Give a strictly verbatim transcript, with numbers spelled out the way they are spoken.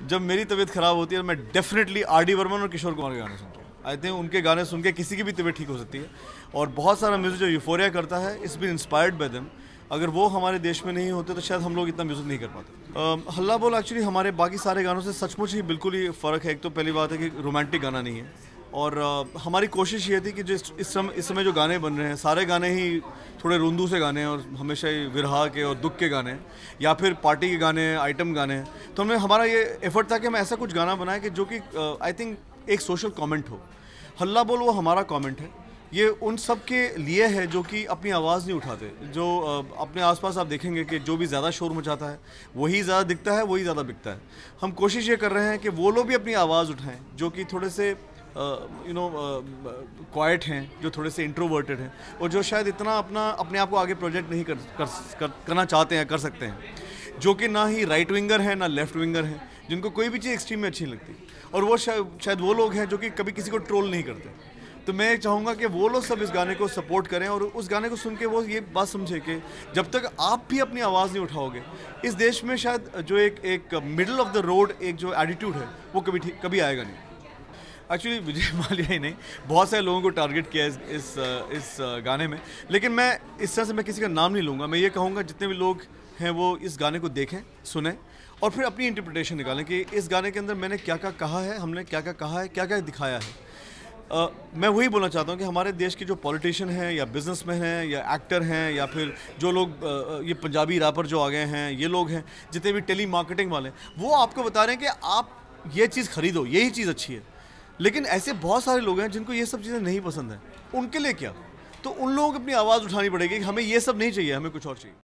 जब मेरी तबीयत ख़राब होती है मैं डेफिनेटली आर डी बर्मन और किशोर कुमार के गाने सुनता हूँ। आई थिंक उनके गाने सुन के किसी की भी तबीयत ठीक हो सकती है। और बहुत सारा म्यूज़िक जो यूफोरिया करता है it's been inspired by them. अगर वो हमारे देश में नहीं होते तो शायद हम लोग इतना म्यूज़िक नहीं कर पाते। हल्ला बोल एक्चुअली हमारे बाकी सारे गानों से सचमुच ही बिल्कुल ही फ़र्क है। एक तो पहली बात है कि रोमांटिक गाना नहीं है, और uh, हमारी कोशिश ये थी कि जो इस समय इस समय जो गाने बन रहे हैं सारे गाने ही थोड़े रुंदू से गाने हैं और हमेशा ही विरहा के और दुख के गाने हैं या फिर पार्टी के गाने हैं, आइटम गाने हैं। तो हमें हमारा ये एफर्ट था कि हम ऐसा कुछ गाना बनाएं कि जो कि आई थिंक एक सोशल कमेंट हो। हल्ला बोल वो हमारा कमेंट है, ये उन सब के लिए है जो कि अपनी आवाज़ नहीं उठाते। जो uh, अपने आसपास आप देखेंगे कि जो भी ज़्यादा शोर मचाता है वही ज़्यादा दिखता है, वही ज़्यादा बिकता है। हम कोशिश ये कर रहे हैं कि वो लोग भी अपनी आवाज़ उठाएं जो कि थोड़े से यू नो क्वाइट हैं, जो थोड़े से इंट्रोवर्टेड हैं और जो शायद इतना अपना अपने आप को आगे प्रोजेक्ट नहीं कर, कर, कर करना चाहते हैं, कर सकते हैं, जो कि ना ही राइट विंगर हैं ना लेफ्ट विंगर हैं, जिनको कोई भी चीज़ एक्सट्रीम में अच्छी नहीं लगती। और वो शायद शायद वो लोग हैं जो कि कभी किसी को ट्रोल नहीं करते। तो मैं चाहूँगा कि वो लोग सब इस गाने को सपोर्ट करें और उस गाने को सुन के वो ये बात समझे कि जब तक आप भी अपनी आवाज़ नहीं उठाओगे इस देश में शायद जो एक एक मिडल ऑफ द रोड एक जो एटीट्यूड है वो कभी ठीक कभी आएगा नहीं। एक्चुअली विजय माल्या ही नहीं, बहुत सारे लोगों को टारगेट किया इस इस, इस गाने में, लेकिन मैं इस तरह से मैं किसी का नाम नहीं लूँगा। मैं ये कहूँगा जितने भी लोग हैं वो इस गाने को देखें, सुनें और फिर अपनी इंटरप्रिटेशन निकालें कि इस गाने के अंदर मैंने क्या क्या कहा है, हमने क्या क्या कहा है, क्या क्या दिखाया है। Uh, मैं वही बोलना चाहता हूँ कि हमारे देश के जो पॉलिटिशियन हैं या बिजनेसमैन हैं या एक्टर हैं या फिर जो लोग uh, ये पंजाबी रैपर जो आ गए हैं, ये लोग हैं जितने भी टेली मार्केटिंग वाले, वो आपको बता रहे हैं कि आप ये चीज़ खरीदो, यही चीज़ अच्छी है। लेकिन ऐसे बहुत सारे लोग हैं जिनको ये सब चीज़ें नहीं पसंद हैं, उनके लिए क्या? तो उन लोगों को अपनी आवाज़ उठानी पड़ेगी कि हमें ये सब नहीं चाहिए, हमें कुछ और चाहिए।